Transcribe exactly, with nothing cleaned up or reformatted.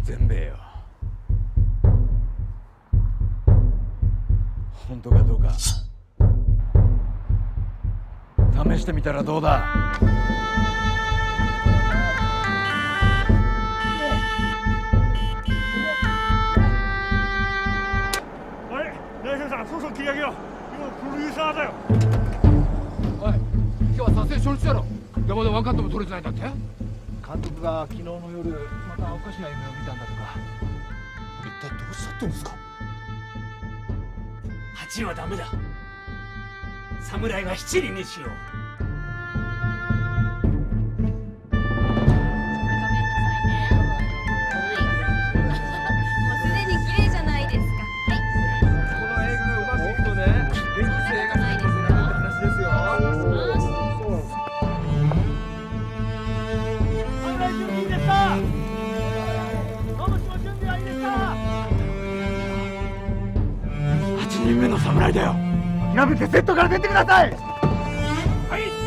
全米よ。本当かどうか試してみたらどうだ。 おい、大先生、そろそろ切り上げよう。今プロデューサーだよ。 おい、今日は撮影初日だろ。山田ワンカットも撮れてないんだって。 監督が昨日の夜またおかしな夢を見たんだとか。 一体どうしちゃってんですか。 八はダメだ。侍は七輪にしよう。 はちにんめの侍だよ。 諦めてセットから出てください。 はい。